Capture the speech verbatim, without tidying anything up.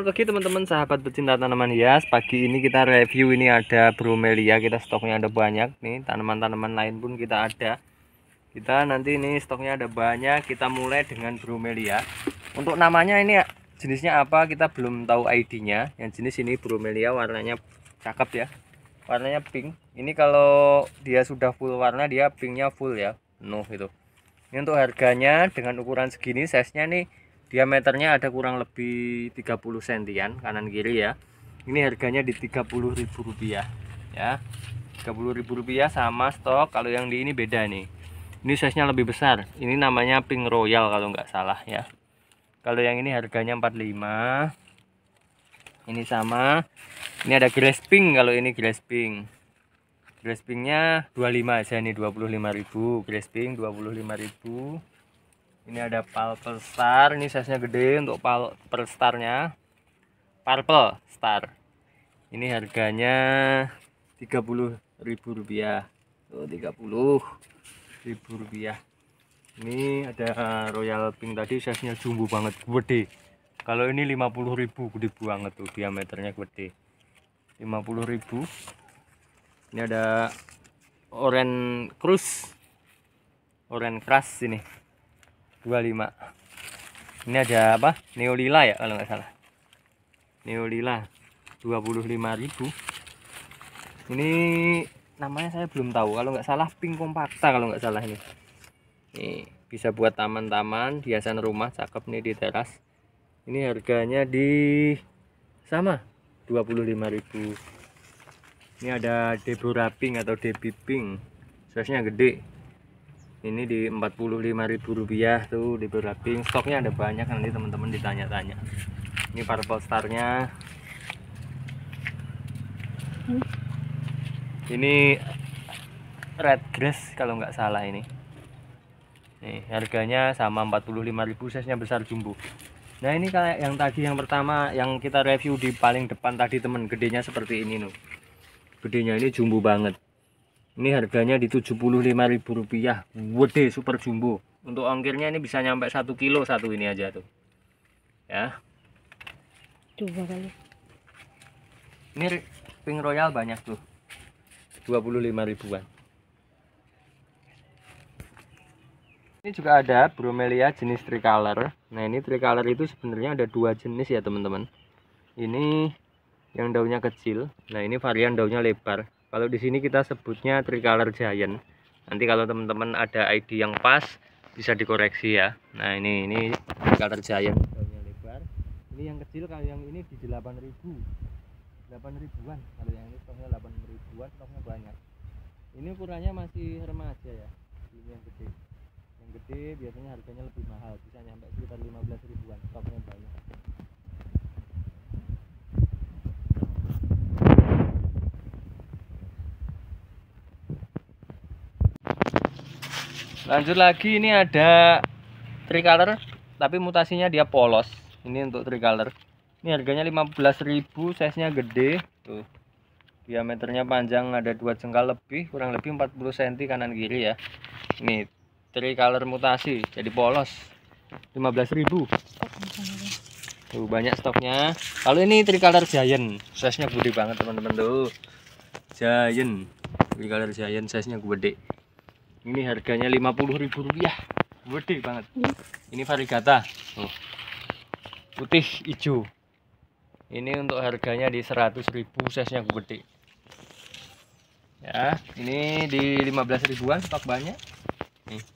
Selamat pagi teman-teman sahabat pecinta tanaman hias. Pagi ini kita review, ini ada bromelia, kita stoknya ada banyak nih. Tanaman-tanaman lain pun kita ada. Kita nanti ini stoknya ada banyak. Kita mulai dengan bromelia. Untuk namanya ini jenisnya apa kita belum tahu I D-nya. Yang jenis ini bromelia, warnanya cakep ya. Warnanya pink. Ini kalau dia sudah full warna, dia pinknya full ya, penuh itu. Ini untuk harganya dengan ukuran segini, size-nya nih diameternya ada kurang lebih tiga puluh sentian kanan kiri ya. Ini harganya di tiga puluh ribu rupiah ya. tiga puluh ribu rupiah sama stok. Kalau yang di ini beda nih. Ini size-nya lebih besar. Ini namanya pink royal kalau nggak salah ya. Kalau yang ini harganya empat puluh lima. Ini sama. Ini ada grass pink, kalau ini grass pink. Grass pinknya dua puluh lima aja nih, dua puluh lima ribu. Grass pink dua puluh lima ribu. Ini ada purple star, ini size nya gede untuk purple starnya. Purple star ini harganya tiga puluh ribu rupiah. Tuh, tiga puluh ribu rupiah. Ini ada royal pink tadi, size nya jumbo banget, gede. Kalau ini lima puluh ribu, gede banget tuh, diameternya gede. lima puluh ribu. Ini ada orange crush, orange crush ini dua puluh lima. Ini ada apa? Neolila ya kalau nggak salah. Neolila dua puluh lima ribu. Ini namanya saya belum tahu. Kalau nggak salah pink compacta kalau nggak salah ini. Nih, bisa buat taman-taman, hiasan rumah, cakep nih di teras. Ini harganya di sama dua puluh lima ribu. Ini ada Deborah pink atau Debbie pink. Size-nya gede. Ini di empat puluh lima ribu rupiah tuh di pink. Stoknya ada banyak, nanti teman-teman ditanya-tanya. Ini purple starnya. Ini red grass kalau nggak salah ini. Nih, harganya sama empat puluh lima ribu, size-nya besar jumbo. Nah, ini kayak yang tadi yang pertama yang kita review di paling depan tadi temen, gedenya seperti ini loh. Gedenya ini jumbo banget. Ini harganya di tujuh puluh lima ribu rupiah, gede, super jumbo. Untuk ongkirnya ini bisa nyampe satu kilo satu ini aja tuh ya. Coba kali. Ini pink royal banyak tuh, dua puluh lima ribuan. Ini juga ada bromelia jenis tricolor. Nah, ini tricolor itu sebenarnya ada dua jenis ya teman-teman. Ini yang daunnya kecil, nah ini varian daunnya lebar. Kalau di sini kita sebutnya tricolor giant. Nanti kalau teman-teman ada I D yang pas bisa dikoreksi ya. Nah, ini ini tricolor giant, daunnya lebar. Ini yang kecil, kalau yang ini di delapan ribu. delapan ribuan. Kalau yang ini stoknya delapan ribuan, stoknya banyak. Ini ukurannya masih remaja ya. Belum yang gede. Yang gede biasanya harganya lebih mahal, bisa nyampe sekitar lima belas ribuan. Stoknya banyak. Lanjut lagi, ini ada tricolor tapi mutasinya dia polos. Ini untuk tricolor. Ini harganya lima belas ribu, size-nya gede. Tuh. Diameternya panjang ada dua jengkal lebih, kurang lebih empat puluh sentimeter kanan kiri ya. Ini tricolor mutasi jadi polos. lima belas ribu. Tuh, banyak stoknya. Kalau ini tricolor giant, size-nya gede banget teman-teman tuh. Giant. Tricolor giant size-nya gede. Ini harganya lima puluh ribu rupiah, gede banget. Ini variegata, oh, putih hijau. Ini untuk harganya di seratus ribu, size-nya gede. Ya, ini di lima belas ribuan, stok banyak. Nih.